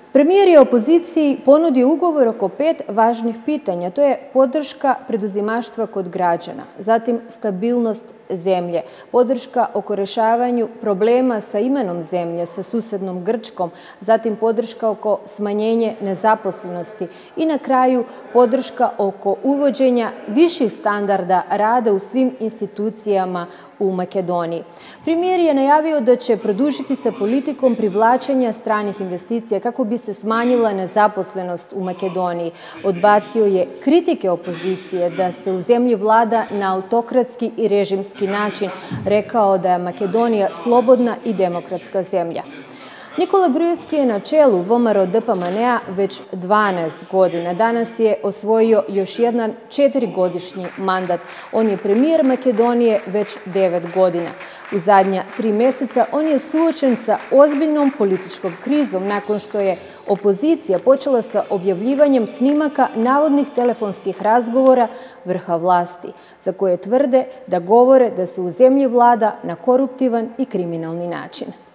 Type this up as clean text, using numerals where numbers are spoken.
Premijer je opoziciji ponudio ugovor oko 5 važnih pitanja. To je podrška preduzimaštva kod građana, zatim stabilnost zemlje, podrška oko rešavanju problema sa imenom zemlje, sa susednom Grčkom, zatim podrška oko smanjenje nezaposlenosti i na kraju podrška oko uvođenja viših standarda rada u svim institucijama u Makedoniji. Premijer je najavio da će produžiti sa politikom privlačenja stranih investicija kako bi se smanjila nezaposlenost u Makedoniji. Odbacio je kritike opozicije da se u zemlji vlada na autokratski i režimski način, rekao da je Makedonija slobodna i demokratska zemlja. Nikola Gruevski je na čelu VMRO DPMNE-a već 12 godina. Danas je osvojio još jedan 4-godišnji mandat. On je premijer Makedonije već 9 godina. U zadnja 3 meseca on je suočen sa ozbiljnom političkom krizom nakon što je opozicija počela sa objavljivanjem snimaka navodnih telefonskih razgovora vrha vlasti, za koje tvrde da govore da se u zemlji vlada na koruptivan i kriminalni način.